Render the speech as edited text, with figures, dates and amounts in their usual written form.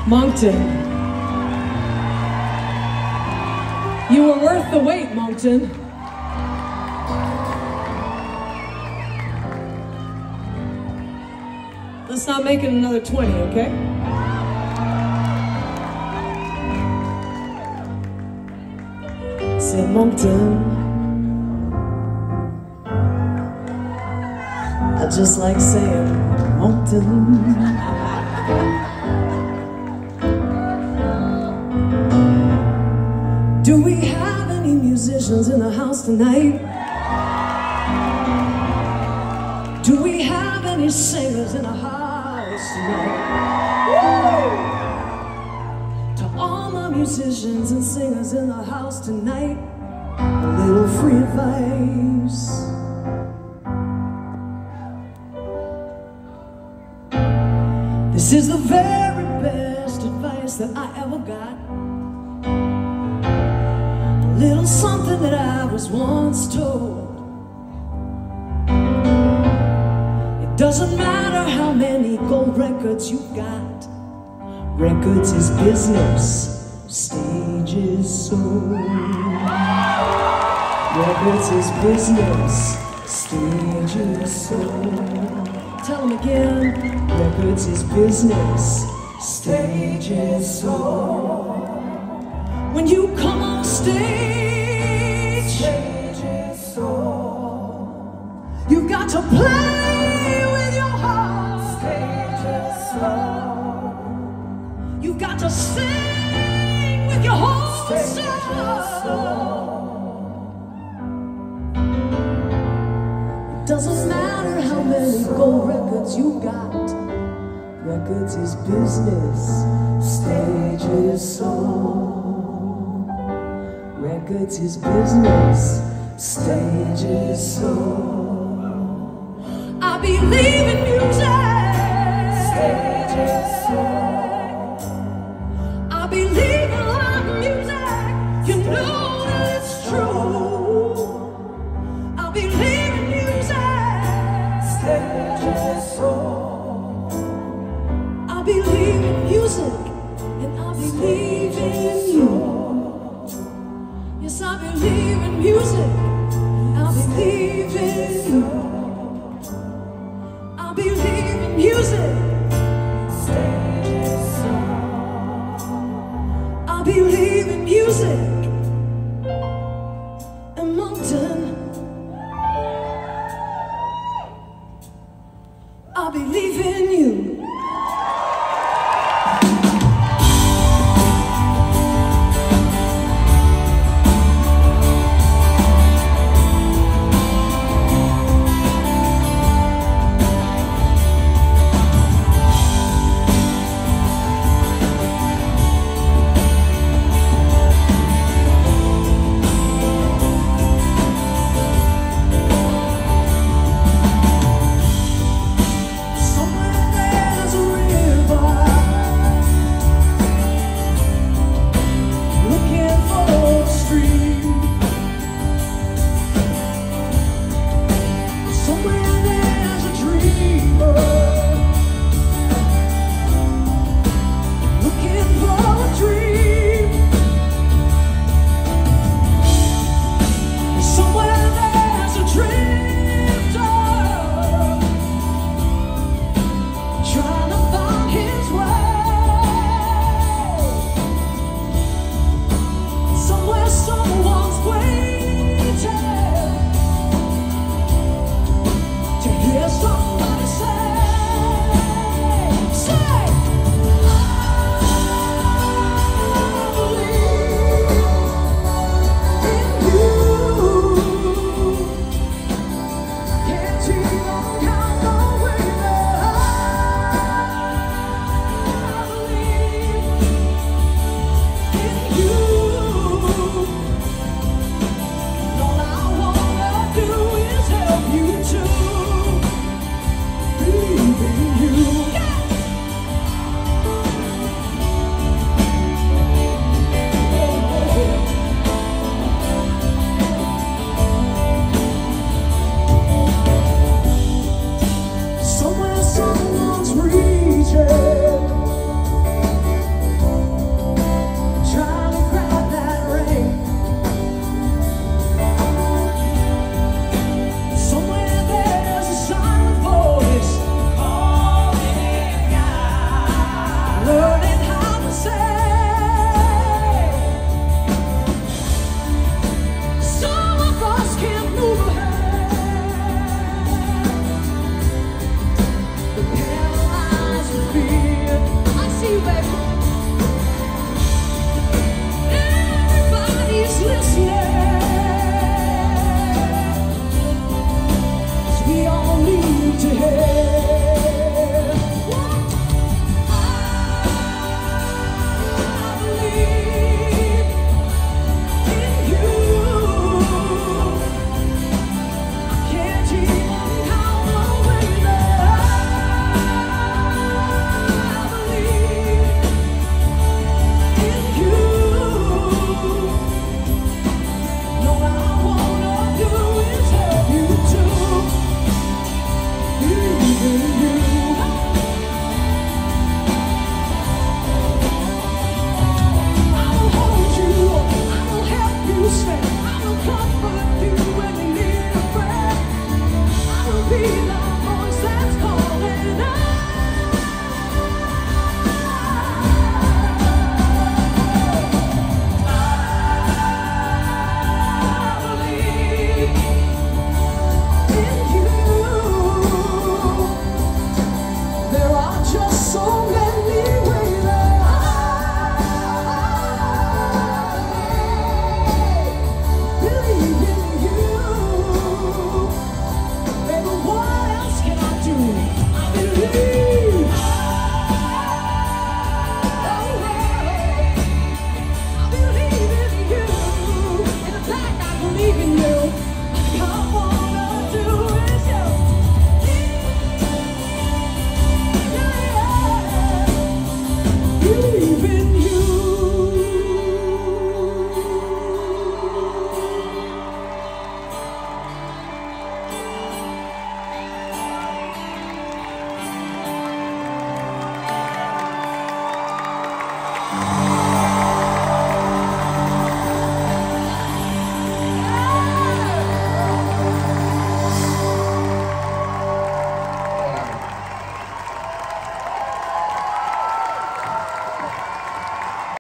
Moncton. You were worth the wait, Moncton. Let's not make it another 20, okay? Said Moncton, I just like saying Moncton. Do we have any musicians in the house tonight? Do we have any singers in the house tonight? Woo! To all my musicians and singers in the house tonight, a little free advice. This is the very best advice that I ever got. A little something that I was once told. It doesn't matter how many gold records you got. Records is business, stage is soul. Records is business, stage is soul. Tell them again. Records is business, stage is soul. When you come on stage, stage is soul. You got to play with your heart, stage is soul. You got to sing with your whole soul. It doesn't matter how many gold records you got. Records is business, stage is soul. Records is business, stage is soul. I believe in music, stage is soul. I believe in live music, you know that it's true. I believe in music, stage is soul. I believe in music, and I believe in you. Yes, I believe in music, I believe in you. I believe in music, stage is soul. I believe in music, and Moncton. I believe in you.